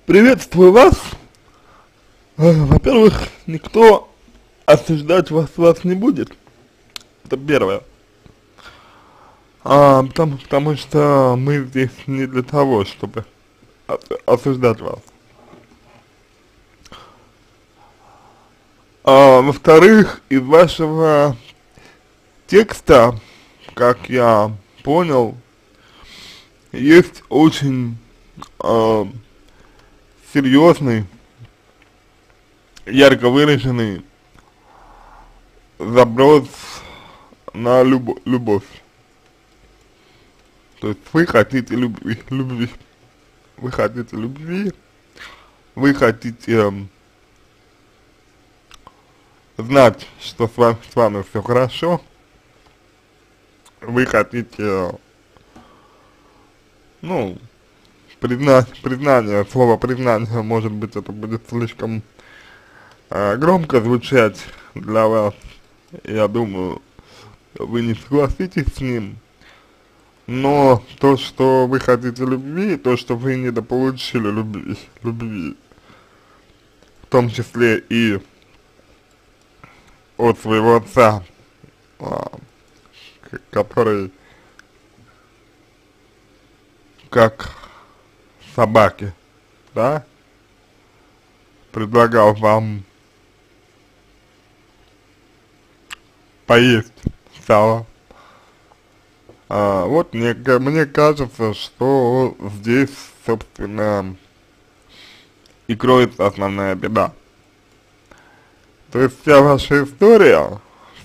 Приветствую вас. Во-первых, никто осуждать вас не будет. Это первое. Потому что мы здесь не для того, чтобы осуждать вас. Во-вторых, из вашего текста, как я понял, есть очень серьезный, ярко выраженный запрос на любовь. То есть вы хотите любви, вы хотите любви, вы хотите знать, что с вами все хорошо, вы хотите, ну, признание, слово признание, может быть, это будет слишком громко звучать для вас, я думаю, вы не согласитесь с ним, но то, что вы хотите любви, то, что вы недополучили любви, в том числе и от своего отца, который как собаки, да, предлагал вам поесть сало. Вот мне кажется, что здесь, собственно, и кроется основная беда. То есть вся ваша история,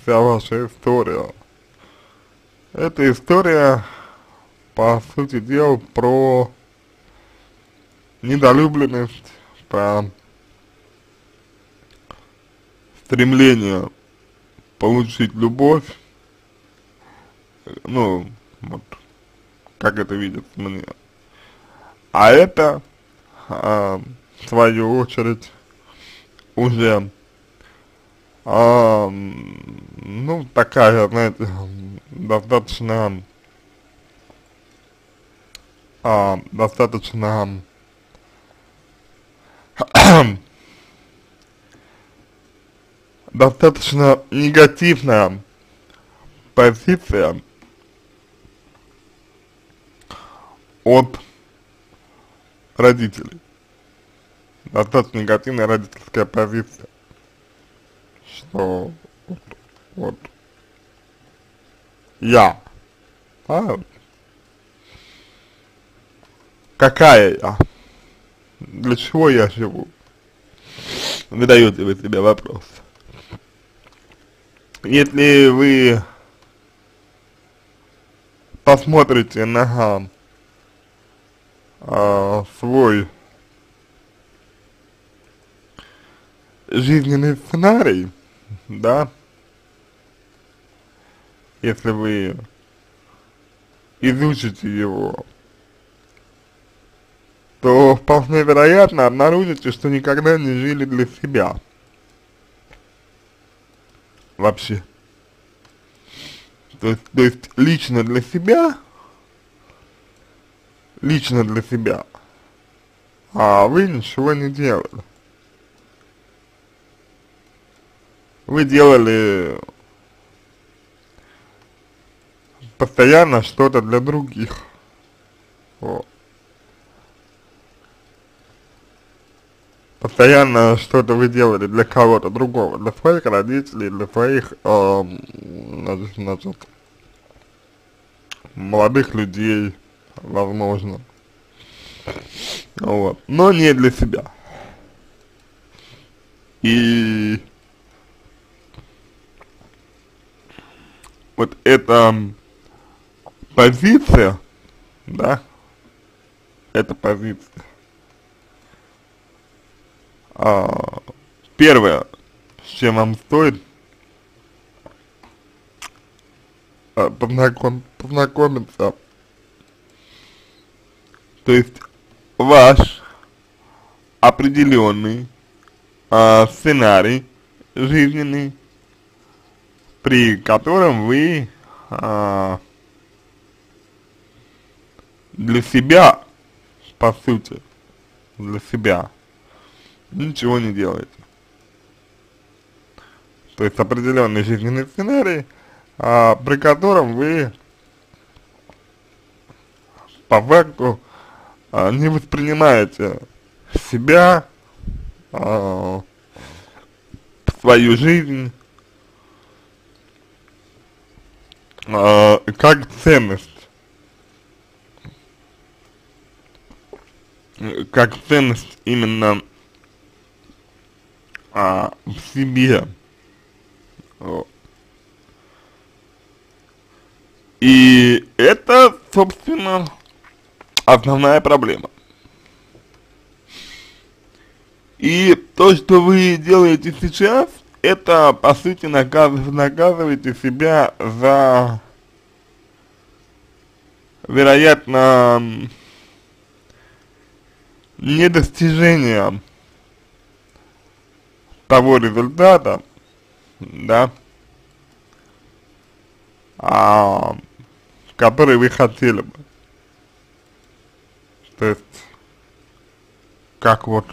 это история, по сути дела, про недолюбленность, про стремление получить любовь, ну, вот, как это видится мне. А это, в свою очередь, уже, ну, такая, знаете, достаточно достаточно негативная позиция от родителей. Достаточно негативная родительская позиция, что вот я, какая я, для чего я живу, задаете вы себе вопрос. Если вы посмотрите на свой жизненный сценарий, да, если вы изучите его, то вполне вероятно обнаружите, что никогда не жили для себя. Вообще. То есть лично для себя, а вы ничего не делали. Вы делали постоянно что-то для других. Вот. Постоянно что-то вы делали для кого-то другого, для своих родителей, для своих, значит, молодых людей, возможно. Вот. Но не для себя. И вот эта позиция, да, эта позиция, первое, с чем вам стоит познакомиться, то есть ваш определенный сценарий жизненный, при котором вы для себя, по сути, для себя, ничего не делаете. То есть определенный жизненный сценарий, при котором вы по факту не воспринимаете себя, свою жизнь как ценность. Как ценность именно в себе. Вот. И это, собственно, основная проблема. И то, что вы делаете сейчас, это, по сути, наказываете себя за, вероятно, недостижение того результата, да, который вы хотели бы. То есть, как вот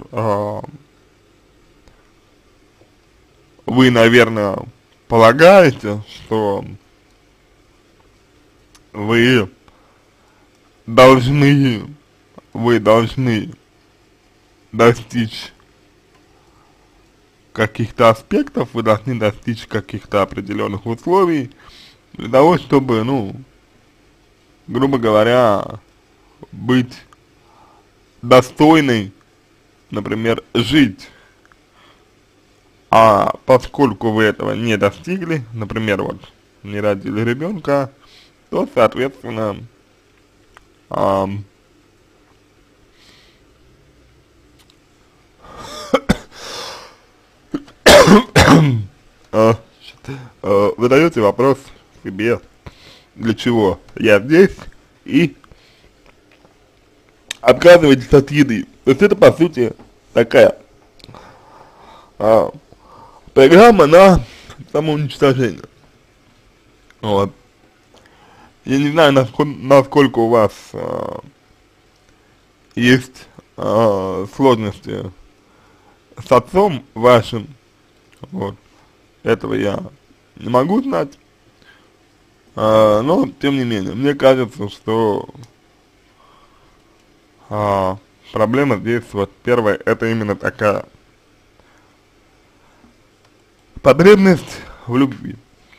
вы, наверное, полагаете, что вы должны достичь каких-то аспектов, вы должны достичь каких-то определенных условий для того, чтобы, ну, грубо говоря, быть достойной, например, жить. А поскольку вы этого не достигли, например, вот, не родили ребенка, то, соответственно, вы даете вопрос себе, для чего я здесь, и отказываетесь от еды. То есть это, по сути, такая программа на самоуничтожение. Вот. Я не знаю, насколько у вас есть сложности с отцом вашим. Вот. Этого я не могу знать. Но, тем не менее, мне кажется, что проблема здесь, вот, первая, это именно такая потребность в любви.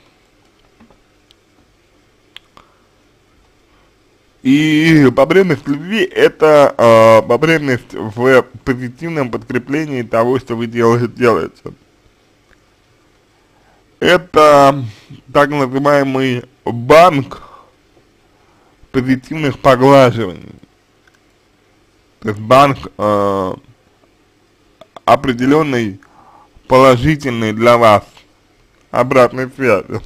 И потребность в любви — это потребность в позитивном подкреплении того, что вы делаете. Это так называемый банк позитивных поглаживаний. То есть банк определенной положительной для вас обратной связи,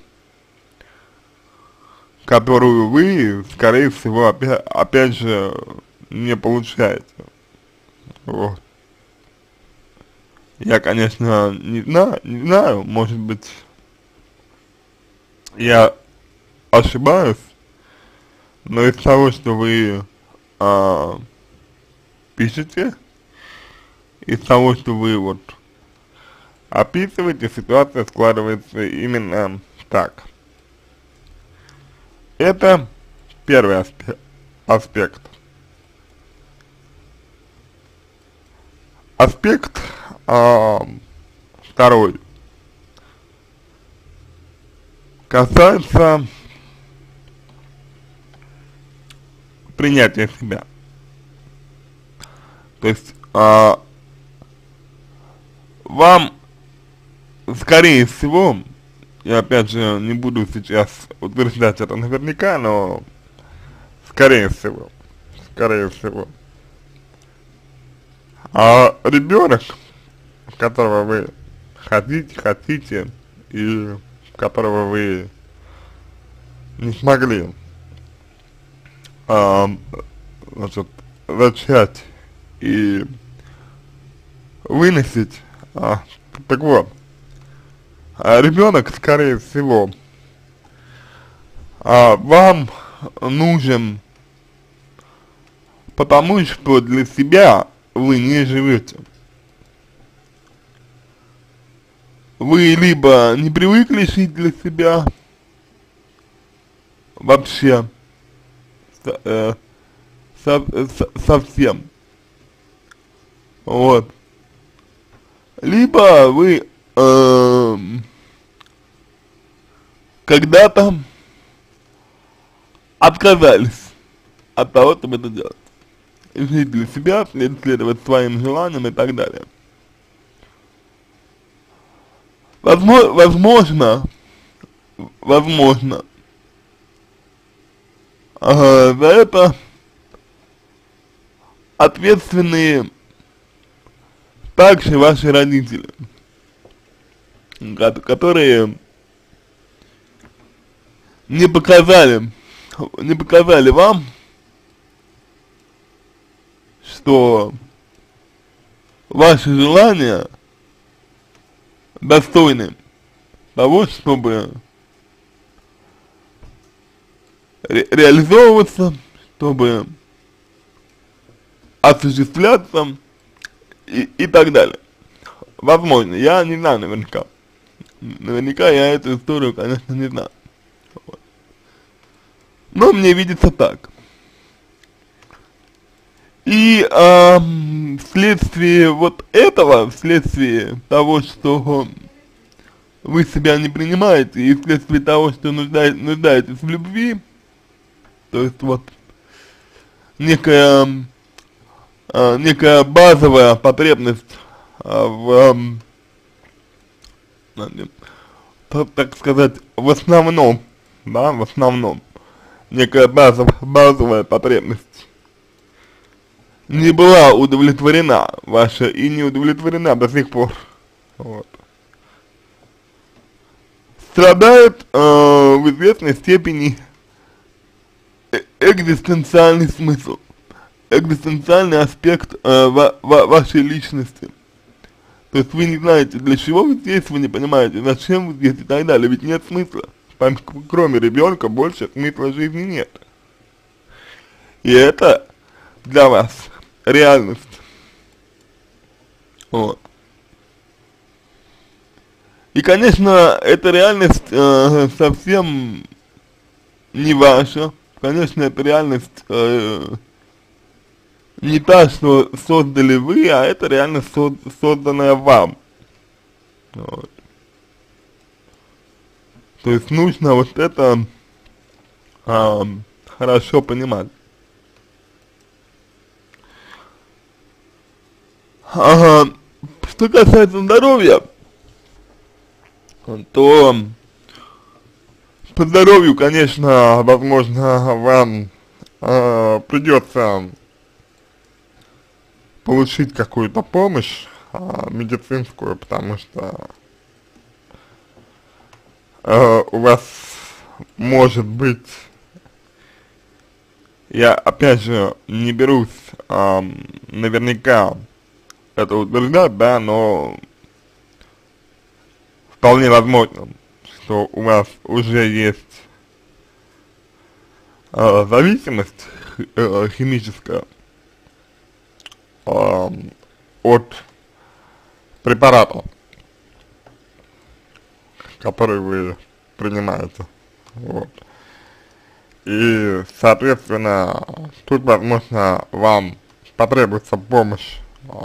которую вы, скорее всего, опять же, не получаете. Вот. Я, конечно, не знаю, может быть, я ошибаюсь, но из того, что вы пишете, из того, что вы вот описываете, ситуация складывается именно так. Это первый аспект. Аспект второй касается принятия себя. То есть вам, скорее всего, я опять же не буду сейчас утверждать это наверняка, но скорее всего, ребенок, которого вы хотите и которого вы не смогли значит, зачать и выносить, так вот, ребенок, скорее всего, вам нужен, потому что для себя вы не живете. Вы либо не привыкли жить для себя вообще, совсем, вот, либо вы когда-то отказались от того, чтобы это делать. Жить для себя, следовать своим желаниям и так далее. Возможно, за это ответственные также ваши родители, которые не показали вам, что ваши желания достойны того, чтобы реализовываться, чтобы осуществляться и так далее. Возможно, я не знаю наверняка. Наверняка я эту историю, конечно, не знаю. Вот. Но мне видится так. И вследствие вот этого, вследствие того, что вы себя не принимаете, и вследствие того, что нуждаетесь в любви, то есть вот некая базовая потребность так сказать, в основном, да, в основном, некая базовая потребность не была удовлетворена ваша и не удовлетворена до сих пор. Вот. Страдает в известной степени экзистенциальный смысл, экзистенциальный аспект вашей личности. То есть вы не знаете, для чего вы здесь, вы не понимаете, зачем вы здесь и так далее, ведь нет смысла. Кроме ребенка больше смысла жизни нет. И это для вас реальность. Вот. И, конечно, эта реальность совсем не ваша. Конечно, эта реальность не та, что создали вы, а это реальность, созданная вам. Вот. То есть нужно вот это хорошо понимать. Что касается здоровья, то по здоровью, конечно, возможно, вам придется получить какую-то помощь медицинскую, потому что у вас может быть, я опять же не берусь наверняка это утверждать, да, но вполне возможно, что у вас уже есть зависимость химическая от препаратов, которые вы принимаете. Вот. И, соответственно, тут, возможно, вам потребуется помощь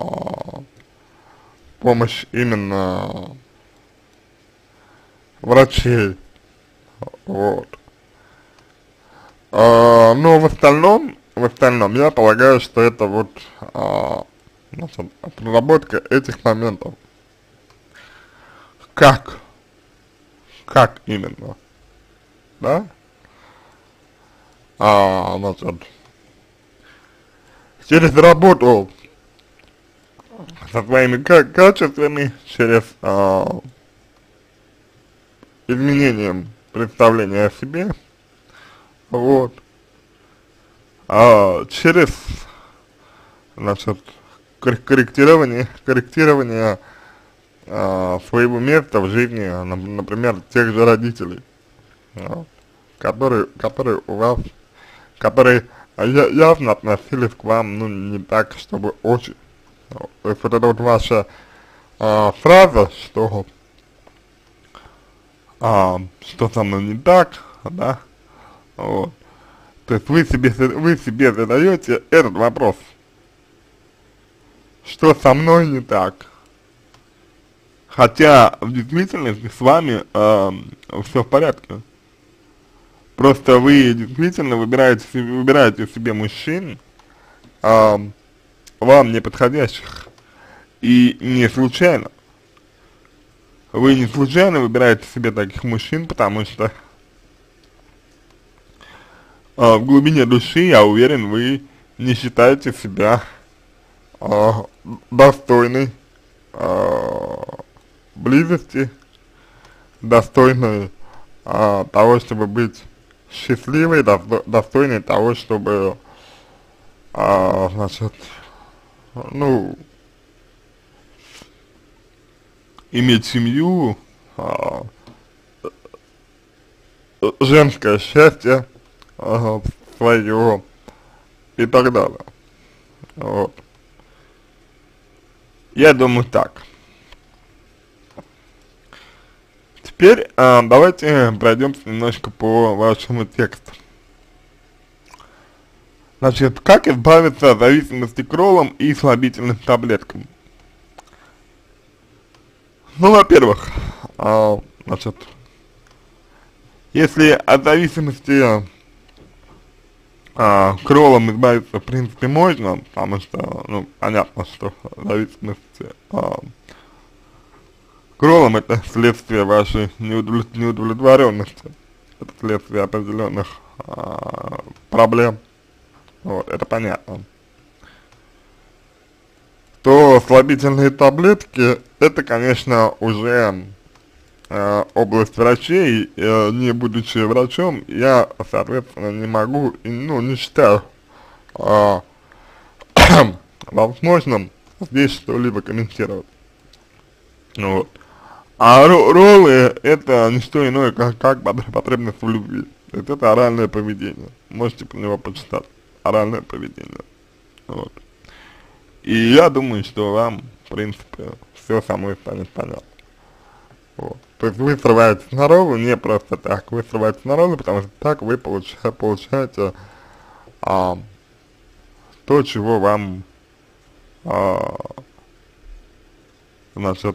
именно врачей. Вот. Но в остальном я полагаю, что это вот значит, проработка этих моментов. Как именно, да? Значит, через работу со своими качествами, через изменением представления о себе, вот, через, значит, корректирование своего места в жизни, например, тех же родителей, которые у вас, которые явно относились к вам, ну, не так, чтобы очень То есть вот это вот ваша фраза, что со мной не так, да, вот. То есть вы себе задаете этот вопрос, что со мной не так. Хотя в действительности с вами все в порядке. Просто вы действительно выбираете себе мужчин, вам не подходящих. И не случайно. Вы не случайно выбираете себе таких мужчин, потому что в глубине души, я уверен, вы не считаете себя достойной близости, достойной того, чтобы быть счастливой, достойной того, чтобы, значит, ну, иметь семью, женское счастье свое и так далее. Вот. Я думаю так. Теперь давайте пройдемся немножко по вашему тексту. Значит, как избавиться от зависимости к роллам и слабительным таблеткам? Ну, во-первых, значит, если от зависимости к роллам избавиться в принципе можно, потому что, ну, понятно, что зависимость к роллам это следствие вашей неудовлетворенности, это следствие определенных проблем, вот, это понятно. То слабительные таблетки, это, конечно, уже область врачей, не будучи врачом, я, соответственно, не могу, ну, не считаю возможным здесь что-либо комментировать. Вот. А роллы это не что иное, как потребность в любви. То есть это оральное поведение. Можете про него почитать. Оральное поведение. Вот. И я думаю, что вам, в принципе, все со мной станет понятно. Вот. То есть вы срываетесь на роллы не просто так, вы срываетесь на роллы, потому что так вы получаете то, чего вам, значит,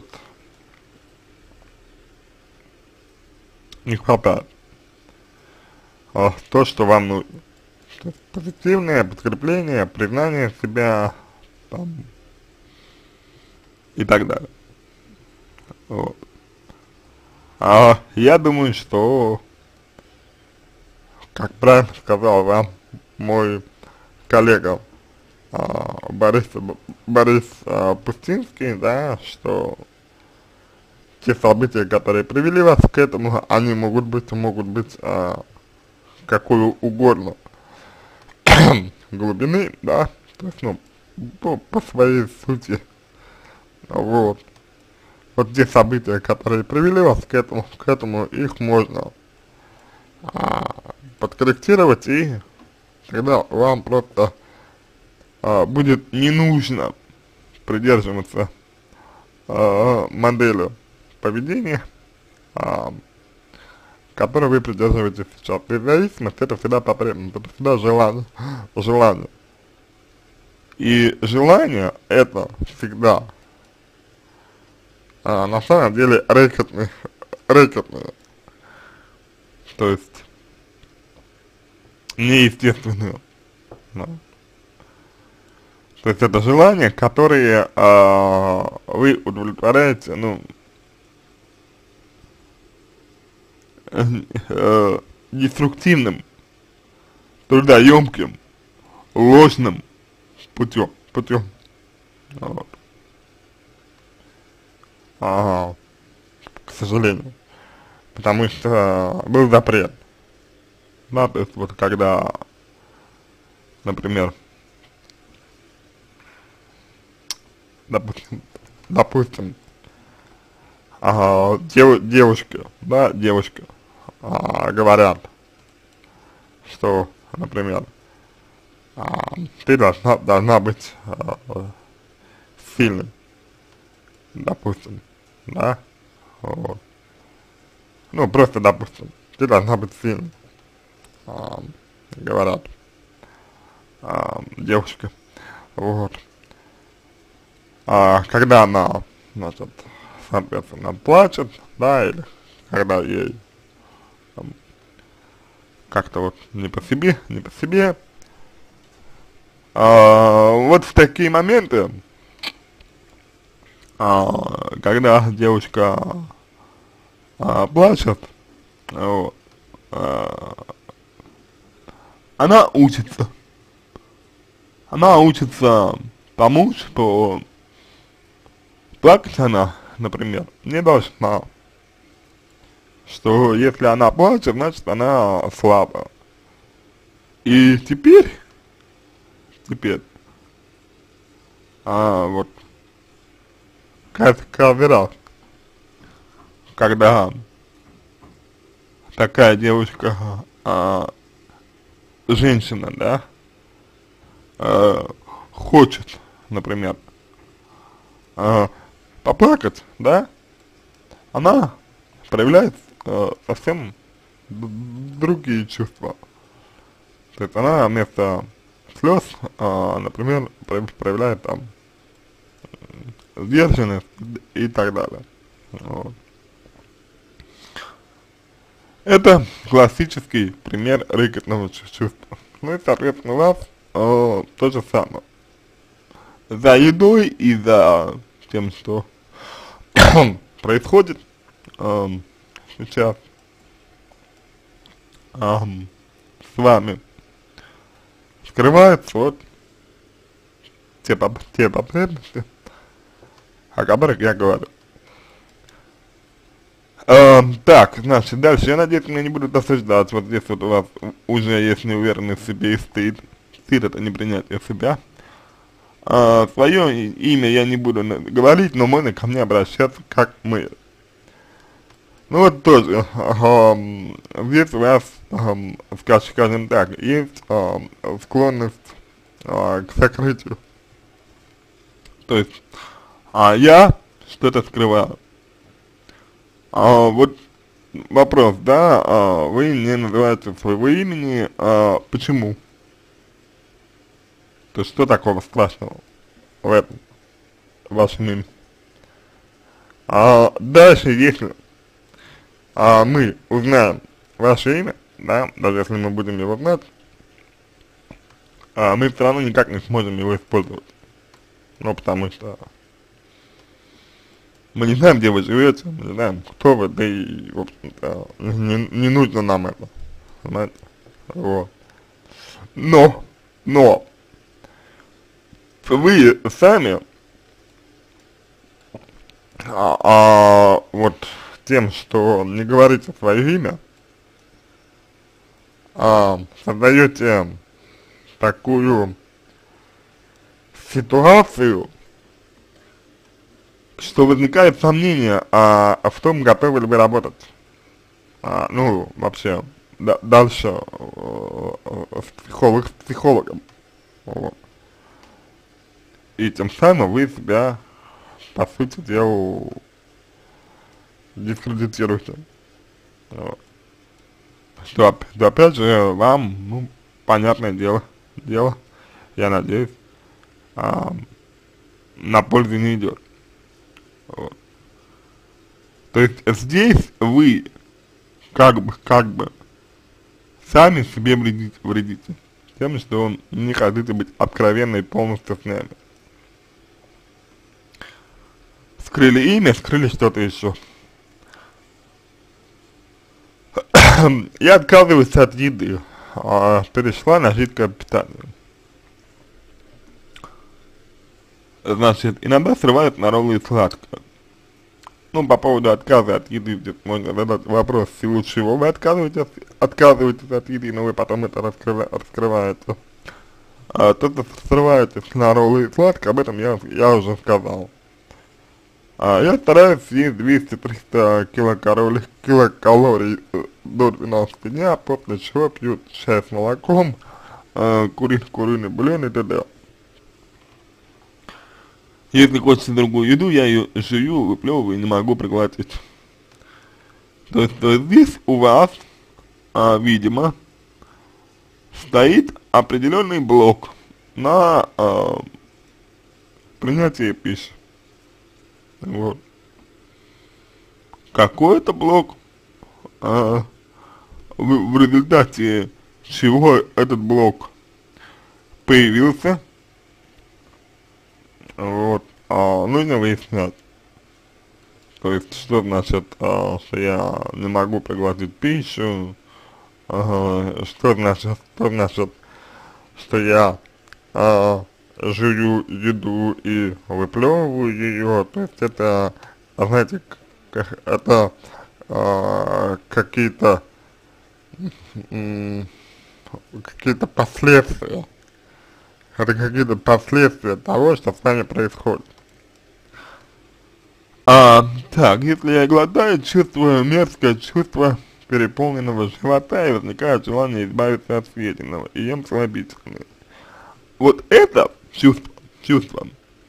не хватает. То, что вам нужно. То есть позитивное подкрепление, признание себя, там, и так далее. Вот. Я думаю, что, как правильно сказал вам мой коллега Борис Пустинский, да, что те события, которые привели вас к этому, они могут быть какой угодно глубины, да, то есть, ну, по своей сути, вот. Вот те события, которые привели вас к этому, их можно подкорректировать, и тогда вам просто будет не нужно придерживаться модели поведения, которой вы придерживаетесь сейчас. И зависимость это всегда потребность, это всегда желание. И желание это всегда на самом деле рэкетные. То есть неестественные. Да. То есть это желания, которые вы удовлетворяете, ну, деструктивным, трудоемким, ложным путем. Вот. К сожалению. Потому что был запрет. Да, то есть вот когда, например, допустим, девушки говорят, что, например, ты должна быть сильной, допустим, да, вот. Ну, просто, допустим, ты должна быть сильной, говорят, девушке, вот. Когда она, значит, соответственно, плачет, да, или когда ей как-то вот не по себе, вот в такие моменты, когда девушка плачет, вот, она учится тому, что плакать она, например, не должна, что если она плачет, значит она слабая. И теперь, вот, каждый раз, когда такая девушка, женщина, да, хочет, например, поплакать, да, она проявляет совсем другие чувства. То есть она вместо слез, например, проявляет там сдержанность и так далее. Вот. Это классический пример рыкотного чувства. Ну и, соответственно, у вас то же самое. За едой и за тем, что происходит сейчас с вами, скрываются вот те потребности, о которых я говорю. Так, значит, дальше, я надеюсь, меня не будут осуждать, вот здесь вот у вас уже есть неуверенность в себе и стыд. Стыд — это не принятие себя. Свое имя я не буду говорить, но можно ко мне обращаться как мы. Ну вот тоже, здесь у вас, скажем так, есть склонность к сокрытию. То есть, я что-то скрываю. Вот вопрос, да, вы не называете своего имени, почему? То есть, что такого страшного в этом, в вашем имени? Дальше, если мы узнаем ваше имя, да, даже если мы будем его знать, мы все равно никак не сможем его использовать. Ну, потому что мы не знаем, где вы живете, мы не знаем, кто вы, да и, в общем-то, не нужно нам это, понимаете, вот. Но, вы сами, вот тем, что не говорите свое имя, создаете такую ситуацию, что возникает сомнение в том, готовы ли вы работать, ну, вообще, дальше с психологом, вот. И тем самым вы себя, по сути дела, дискредитируете, вот. Что опять же вам, ну, понятное дело, я надеюсь, на пользу не идет. Вот. То есть здесь вы как бы сами себе вредите тем, что не хотите быть откровенны полностью с нами. Скрыли имя, скрыли что-то еще. Я отказываюсь от еды, перешла на жидкое питание. Значит, иногда срывают на роллы и сладкое. Ну, по поводу отказа от еды, здесь можно задать вопрос, в силу чего вы отказываетесь от еды, но вы потом это раскрываете. То, что срываетесь на роллы и сладкое, об этом я уже сказал. Я стараюсь съесть 200-300 килокалорий до 12 дня, после чего пью чай с молоком, куриный бульон и т.д. Если хочется другую еду, я ее жую, выплевываю и не могу проглотить. То есть здесь у вас, видимо, стоит определенный блок на принятие пищи. Вот. Какой это блок, в результате чего этот блок появился, вот, нужно выяснять. То есть, что значит, что я не могу проглотить пищу, что значит, что я жую еду и выплевываю ее. То есть это, знаете, это какие-то какие-то последствия. Это какие-то последствия того, что с вами происходит. Так, если я голодаю, чувствую мерзкое чувство переполненного живота и возникает желание избавиться от съеденного, и ем слабительные. Вот это чувство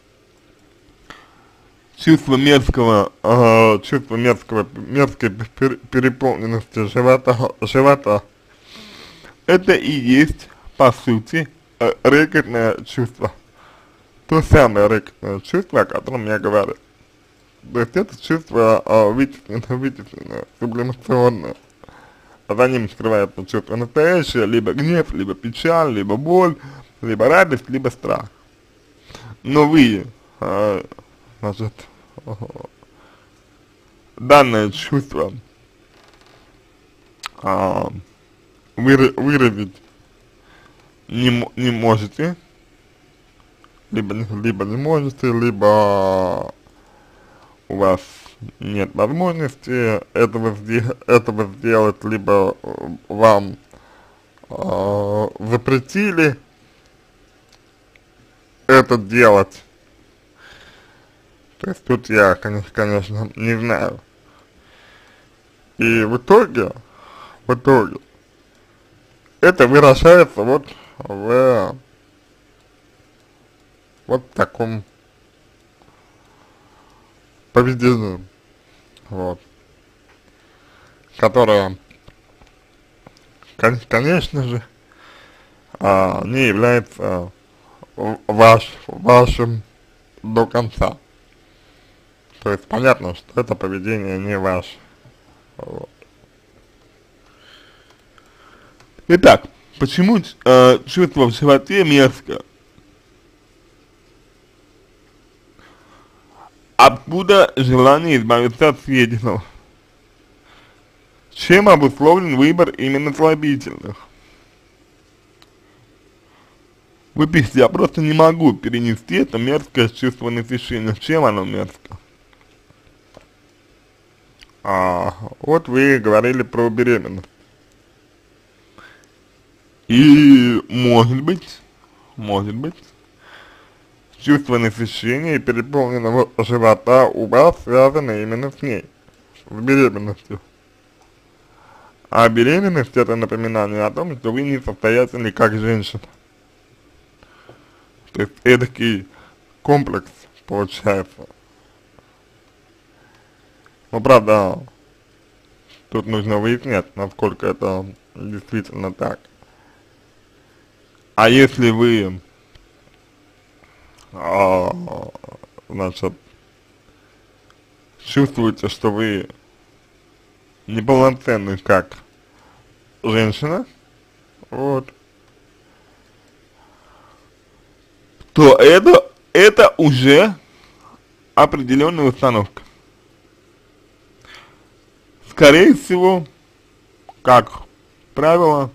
мерзкой переполненности живота, это и есть, по сути, рекетное чувство. То самое рекетное чувство, о котором я говорю. То есть это чувство вытесненное, сублимационное. За ним скрывается чувство настоящее, либо гнев, либо печаль, либо боль, либо радость, либо страх. Но вы, значит, данное чувство выразить не можете, либо не можете, либо у вас нет возможности этого сделать, либо вам запретили это делать. То есть тут я, конечно, не знаю. И в итоге это выражается вот в таком поведении, вот, которое, конечно же, не является вашим до конца. То есть понятно, что это поведение не ваше. Вот. Итак, почему чувство в животе мерзко? Откуда желание избавиться от съеденного? Чем обусловлен выбор именно слабительных? Вы пишете, я просто не могу перенести это мерзкое чувство насыщения. Чем оно мерзко? Вот вы говорили про беременность. И может быть, чувство насыщения и переполненного живота у вас связано именно с ней, с беременностью. А беременность — это напоминание о том, что вы несостоятельны как женщина. То есть эдакий комплекс получается. Но правда, тут нужно выяснять, насколько это действительно так. А если вы, значит, чувствуете, что вы неполноценны как женщина, вот, то это уже определенная установка. Скорее всего, как правило,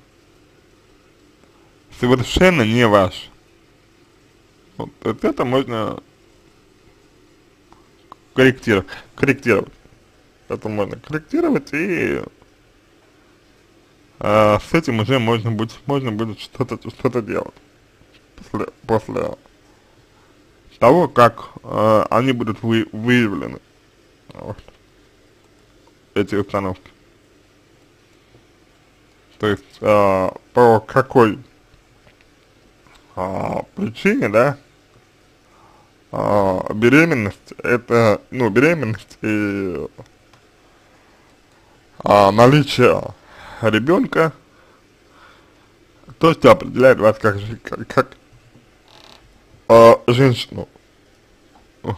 совершенно не ваш. Вот это можно корректировать. Это можно корректировать, и с этим уже можно будет что-то делать после того, как они будут выявлены, вот, эти установки. То есть по какой причине, да, беременность, это, ну, беременность и наличие ребенка, то, что определяет вас как женщину. Вот.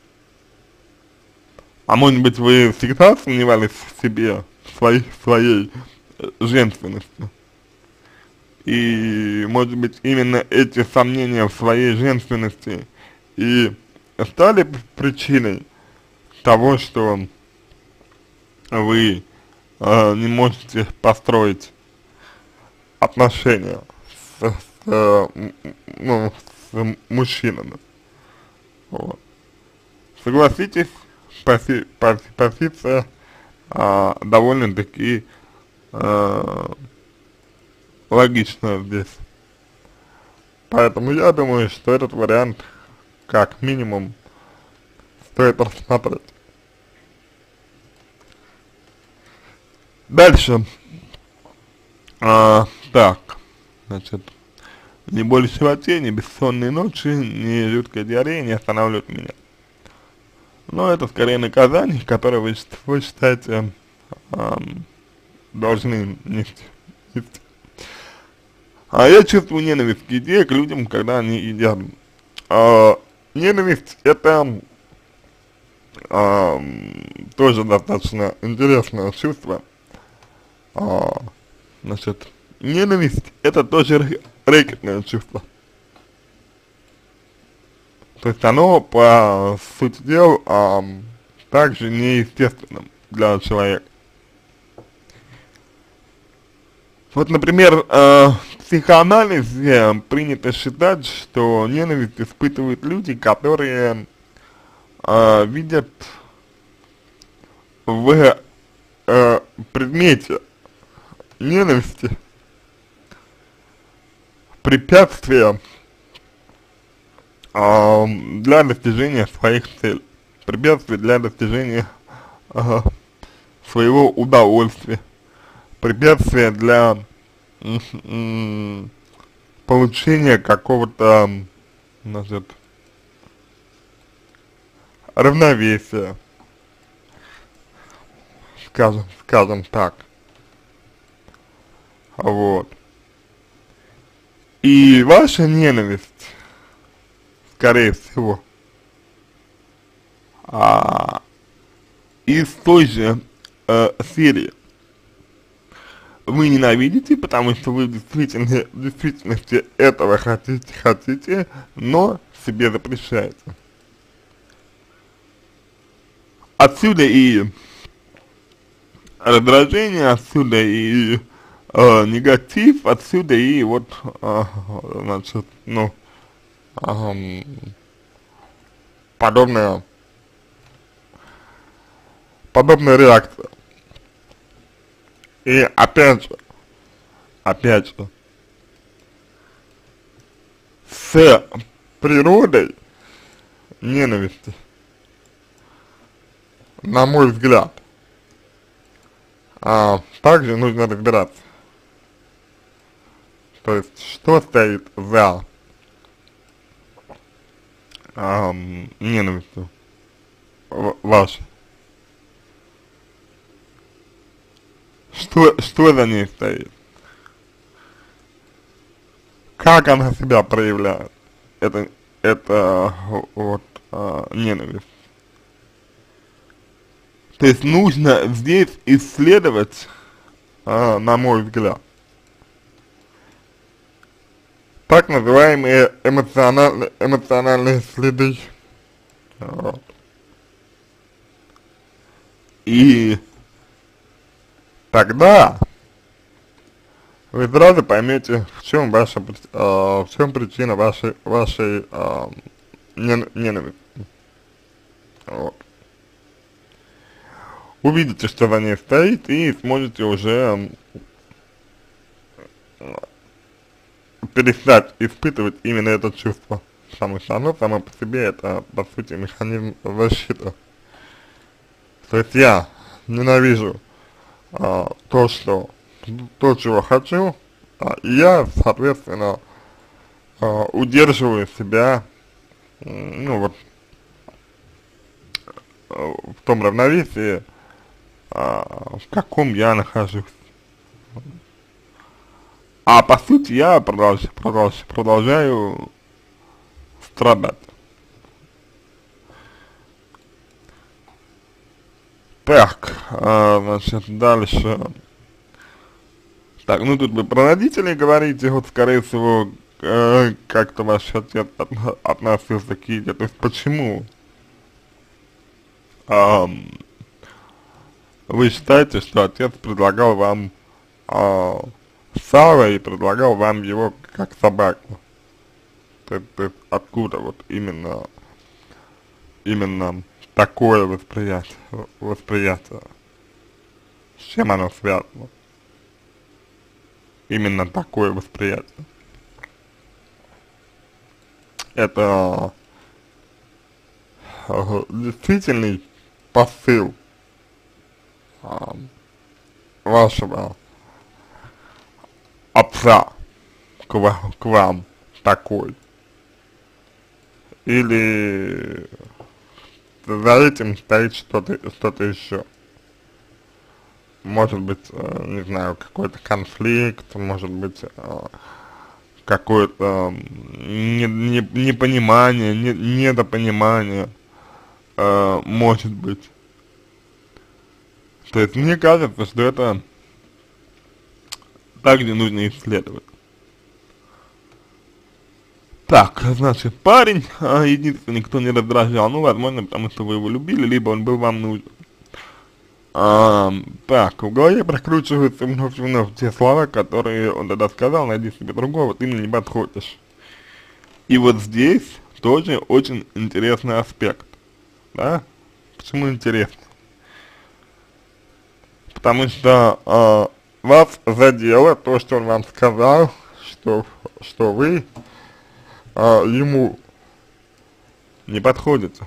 А может быть, вы всегда сомневались в себе, своей женственности? И, может быть, именно эти сомнения в своей женственности и стали причиной того, что вы не можете построить отношения ну, с мужчинами. Вот. Согласитесь, позиция довольно-таки логичная здесь. Поэтому я думаю, что этот вариант как минимум стоит рассмотреть. Дальше. Так, значит, ни боль в животе, ни бессонные ночи, ни жуткая диарея не останавливают меня. Но это скорее наказание, которое вы считаете должны нести. А я чувствую ненависть к еде, к людям, когда они едят. Ненависть это тоже достаточно интересное чувство. Значит, ненависть это тоже рэкетное чувство. То есть оно по сути дела также неестественным для человека. Вот, например, в психоанализе принято считать, что ненависть испытывают люди, которые видят в предмете ненависти препятствия для достижения своих целей, препятствия для достижения своего удовольствия, препятствия для получения какого-то, значит, равновесия, скажем так. Вот. И ваша ненависть, скорее всего, из той же серии. Вы ненавидите, потому что вы в действительности этого хотите, но себе запрещаете. Отсюда и раздражение, отсюда и негатив, отсюда и вот, значит, ну, подобная реакция. И опять же, с природой ненависти, на мой взгляд, также нужно разбираться. То есть, что стоит за ненавистью вашей? Что за ней стоит? Как она себя проявляет? Это вот ненависть. То есть нужно здесь исследовать, на мой взгляд, так называемые эмоциональные следы. Вот. И тогда вы сразу поймете, в чем причина вашей ненависти. Вот. Увидите, что за ней стоит, и сможете уже перестать испытывать именно это чувство. Потому что оно само по себе это, по сути, механизм защиты. То есть я ненавижу то, чего хочу, и я, соответственно, удерживаю себя ну вот, в том равновесии, в каком я нахожусь. А по сути я продолжаю страдать. Так, значит, дальше. Так, ну тут вы про родителей говорите, вот скорее всего, как-то ваш отец относился к еде. То есть почему ам, вы считаете, что отец предлагал вам сало и предлагал вам его как собаку? То есть откуда вот именно такое восприятие? С чем оно связано? Именно такое восприятие. Это действительный посыл а, вашего отца к вам такой? Или за этим стоит что-то еще? Может быть, не знаю, какой-то конфликт, может быть, какое-то непонимание, недопонимание, может быть. То есть мне кажется, что это также нужно исследовать. Так, значит, парень, единственный, кто не раздражал, ну, возможно, потому что вы его любили, либо он был вам нужен. Так, в голове прокручиваются вновь те слова, которые он тогда сказал: найди себе другого, ты мне не подходишь. И вот здесь тоже очень интересный аспект, да? Почему интересный? Потому что вас задело то, что он вам сказал, что вы ему не подходите.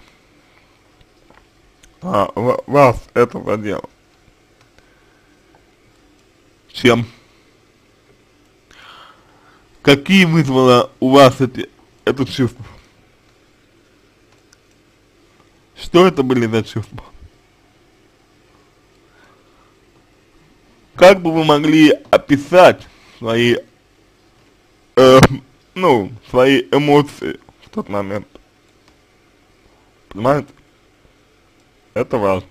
Вас это задело. Чем? Какие вызвало у вас это чувство? Что это были за чувства? Как бы вы могли описать свои, свои эмоции в тот момент? Понимаете? Это важно.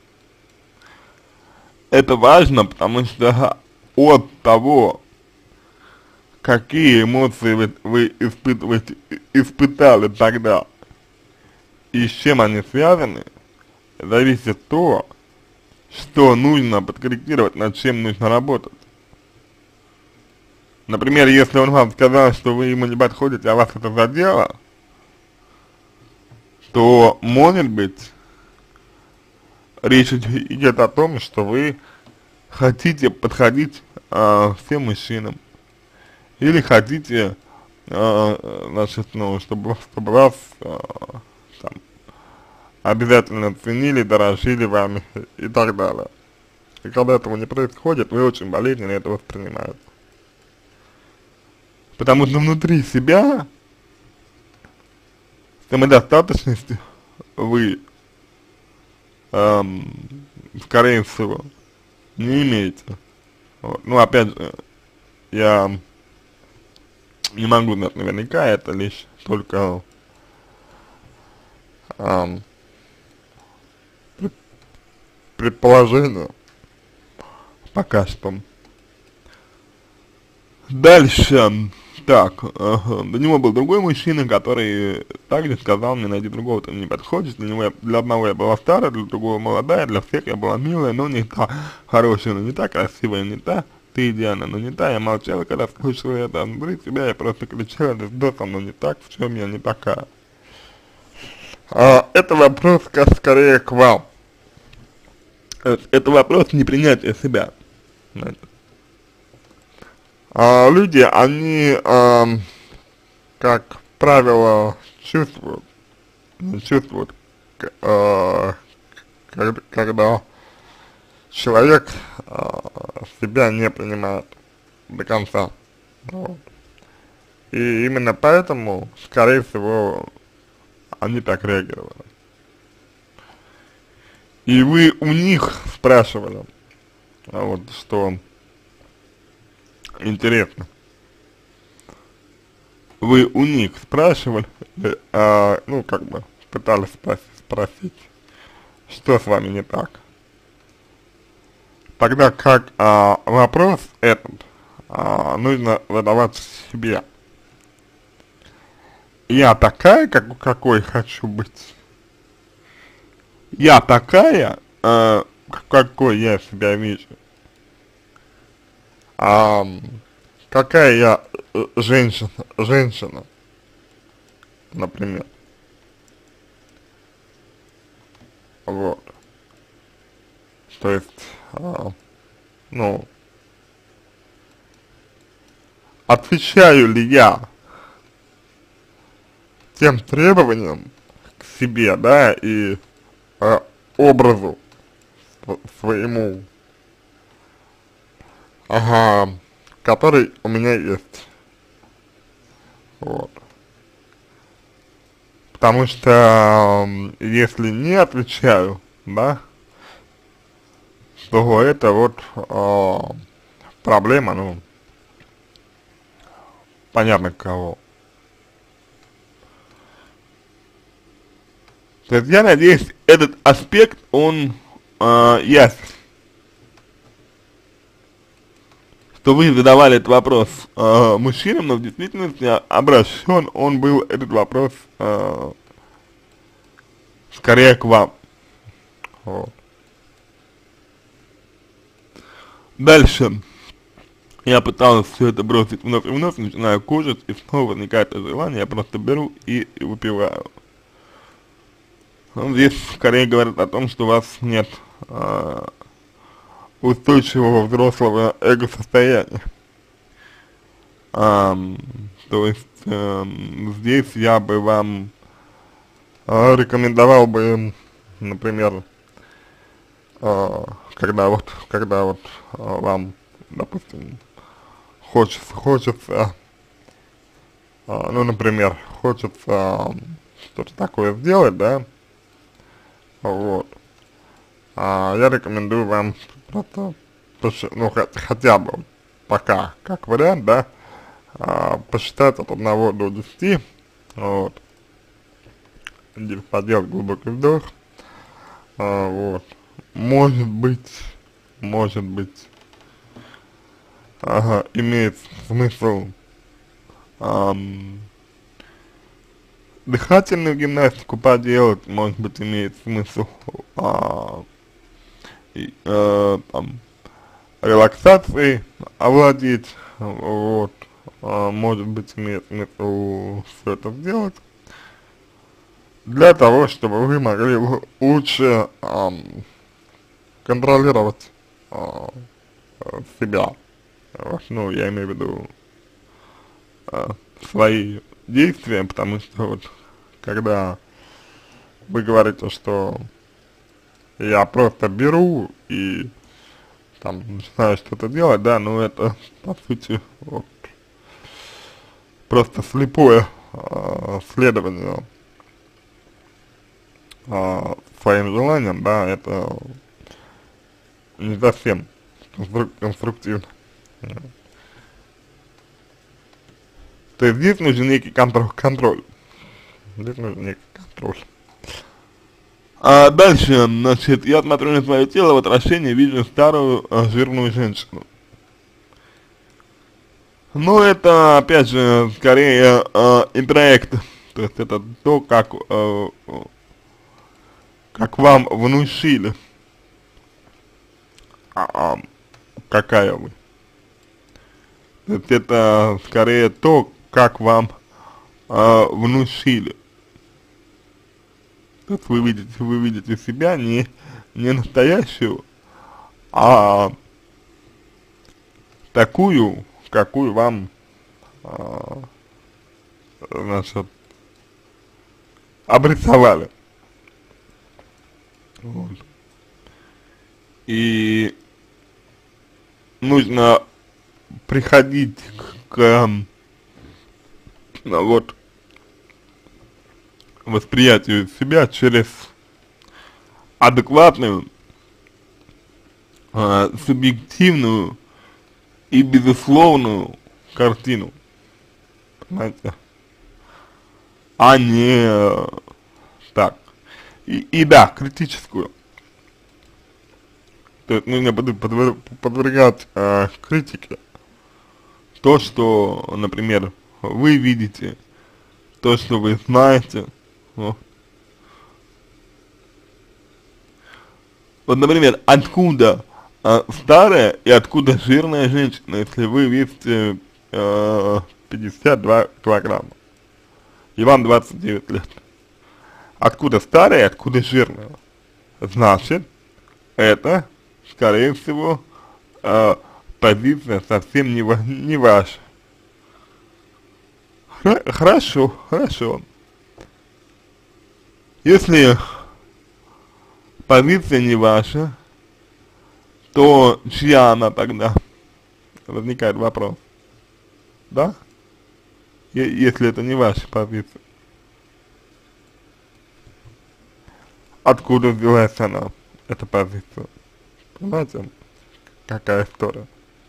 Это важно, потому что от того, какие эмоции вы испытали тогда и с чем они связаны, зависит то, что нужно подкорректировать, над чем нужно работать. Например, если он вам сказал, что вы ему не подходите, а вас это задело, то, может быть, речь идет о том, что вы хотите подходить всем мужчинам. Или хотите, значит, чтобы вас там обязательно ценили, дорожили вами и так далее. И когда этого не происходит, вы очень болезненно это воспринимаете. Потому что внутри себя самодостаточности вы, скорее всего, не имеете. Вот. Ну, опять же, я не могу знать наверняка, это лишь только предположение пока что. Дальше, так, до него был другой мужчина, который также сказал мне: найди другого, ты мне не подходишь. Для одного я была старая, для другого молодая, для всех я была милая, но не та хорошая, но не та красивая, не та, ты идеальна, но не та. Я молчала, когда слышала это внутри себя, я просто кричала: да со мной не так, в чем я не такая. Это вопрос скорее к вам. Это вопрос непринятия себя. Люди, они, как правило, чувствуют, когда человек себя не принимает до конца. Вот. И именно поэтому, скорее всего, они так реагировали. И вы у них спрашивали, вот что интересно, вы у них спрашивали, ну как бы пытались спросить, что с вами не так. Тогда как вопрос этот нужно задавать себе. Я такая, какой хочу быть. Я такая, какой я себя вижу. Какая я женщина, например. Вот. То есть, ну, отвечаю ли я тем требованиям к себе, да, и образу своему, который у меня есть. Вот. Потому что если не отвечаю, да, то это вот проблема, ну, понятно кого. То есть я надеюсь, этот аспект, он ясен. Что вы задавали этот вопрос мужчинам, но в действительности обращен он был, этот вопрос, скорее к вам. Вот. Дальше. Я пытался все это бросить вновь и вновь, начинаю кушать, и снова возникает это желание, я просто беру и выпиваю. Ну, здесь скорее говорит о том, что у вас нет устойчивого взрослого эго-состояния. То есть здесь я бы вам рекомендовал бы, например, когда вот вам, допустим, хочется, ну, например, хочется что-то такое сделать, да, вот, я рекомендую вам просто, ну, хотя бы пока, как вариант, да, посчитать от 1 до 10, вот, поделать глубокий вдох, вот, может быть, имеет смысл дыхательную гимнастику поделать, может быть, имеет смысл там, релаксацией овладеть, вот, может быть, имеет смысл все это сделать, для того, чтобы вы могли лучше контролировать себя, ну, я имею в виду свои действия, потому что вот, когда вы говорите, что я просто беру и там начинаю что-то делать, да, ну это, по сути, вот, просто слепое следование своим желаниям, да, это не совсем конструктивно. То есть здесь нужен некий контроль. Здесь нужен некий контроль. Дальше, значит, я смотрю на свое тело, в отражении вижу старую жирную женщину. Но это, опять же, скорее интроект. То есть это то, как вам внушили, какая вы. То есть это скорее то, как вам внушили. То есть вы видите себя не настоящую, а такую, какую вам, значит, обрисовали. Вот. И нужно приходить вот восприятию себя через адекватную, субъективную и безусловную картину, понимаете, а не так. И да, критическую. То есть нужно подвергать критике то, что, например, вы видите, то, что вы знаете. Вот, вот например, откуда старая и откуда жирная женщина, если вы весите 52 килограмма, и вам 29 лет. Откуда старая и откуда жирная? Значит, это, скорее всего, позиция совсем не ваша. Хорошо, хорошо. Если позиция не ваша, то чья она тогда? Возникает вопрос. Да? Если это не ваша позиция. Откуда взялась она, эта позиция? Понимаете, какая история?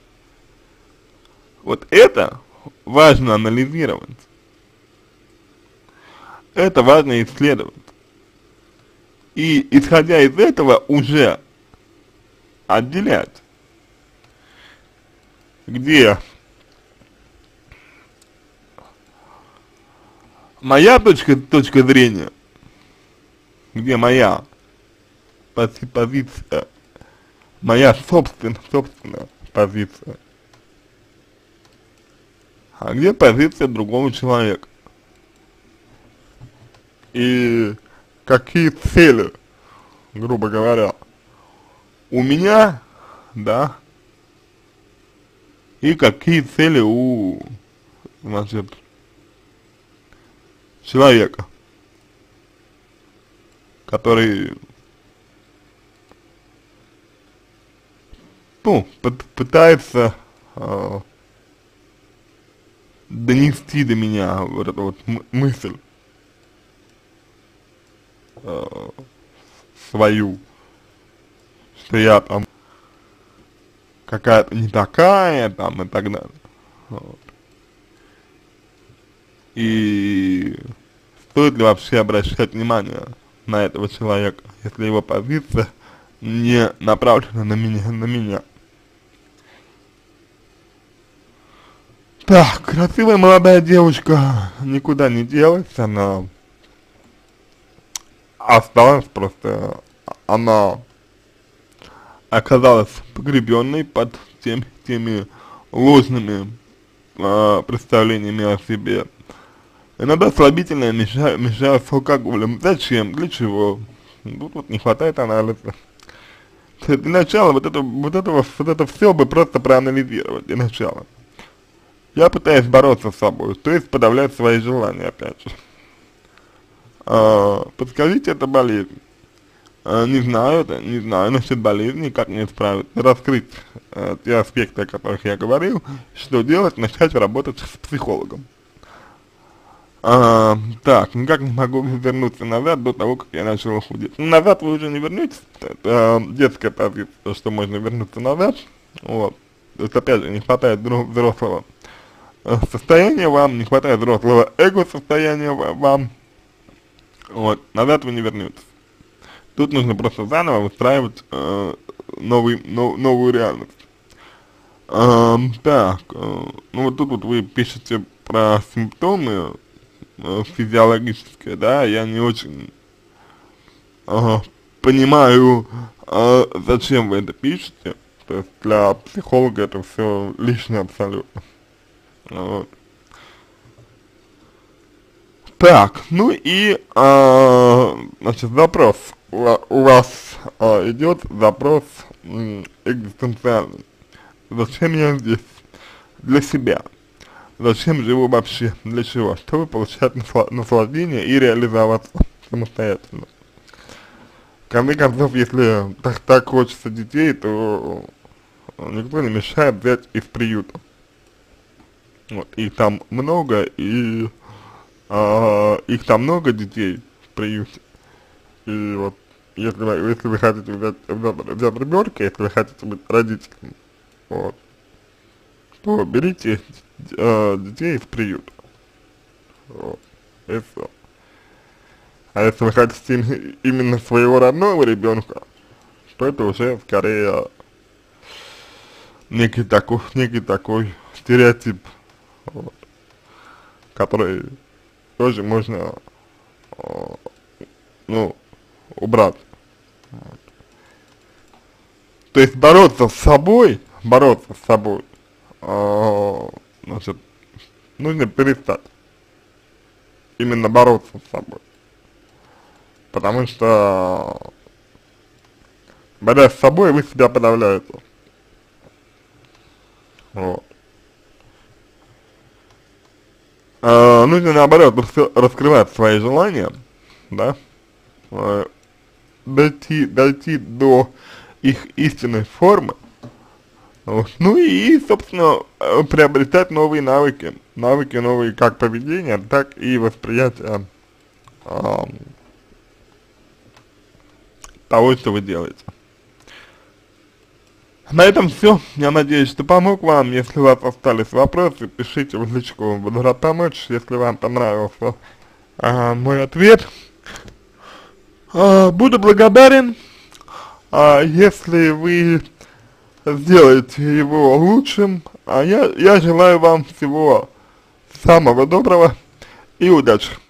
Вот это важно анализировать. Это важно исследовать. И исходя из этого уже отделять, где моя точка зрения, где моя позиция, моя собственная позиция, а где позиция другого человека. И какие цели, грубо говоря, у меня, да, и какие цели у, значит, человека, который, ну, пытается донести до меня вот эту вот мысль свою, что я там какая-то не такая, там, и так далее. Вот. И стоит ли вообще обращать внимание на этого человека, если его позиция не направлена на меня. Так, красивая молодая девушка никуда не делась, она осталась просто, она оказалась погребенной под теми ложными представлениями о себе. Иногда слабительные мешают с алкоголем. Зачем? Для чего? Тут вот не хватает анализа. Для начала вот это все бы просто проанализировать для начала. Я пытаюсь бороться с собой, то есть подавлять свои желания, опять же. Подскажите, это болезнь. Не знаю насчет болезни, как мне исправить, раскрыть те аспекты, о которых я говорил, что делать, начать работать с психологом. Так, никак не могу вернуться назад до того, как я начал худеть. Назад вы уже не вернетесь, это детская позиция, что можно вернуться назад, вот. То есть, опять же, не хватает взрослого состояния вам, не хватает взрослого эго-состояния вам, вот, назад вы не вернетесь. Тут нужно просто заново выстраивать новую реальность. Так, ну вот тут вот вы пишете про симптомы физиологические, да, я не очень понимаю, зачем вы это пишете, то есть для психолога это все лишнее абсолютно. Вот. Так, ну и, значит, запрос. У вас идет запрос экзистенциальный. Зачем я здесь? Для себя. Зачем живу вообще? Для чего? Чтобы получать наслаждение и реализоваться самостоятельно. В конце концов, если так хочется детей, то никто не мешает взять из приюта. Вот, их там много, и их там много детей в приюте, и вот если вы хотите взять ребенка, если вы хотите быть родителем, вот, то берите детей из приюта, вот, и всё. А если вы хотите именно своего родного ребенка, то это уже скорее некий такой стереотип, вот, который тоже можно, ну, убрать. Вот. То есть бороться с собой, значит, нужно перестать именно бороться с собой, потому что, борясь с собой, вы себя подавляете, вот. Нужно наоборот раскрывать свои желания, да, э, дойти до их истинной формы, вот. Ну и, собственно, приобретать новые навыки новые как поведения, так и восприятия того, что вы делаете. На этом все. Я надеюсь, что помог вам. Если у вас остались вопросы, пишите в личку, буду рад помочь. Если вам понравился мой ответ, буду благодарен, если вы сделаете его лучшим. Я желаю вам всего самого доброго и удачи.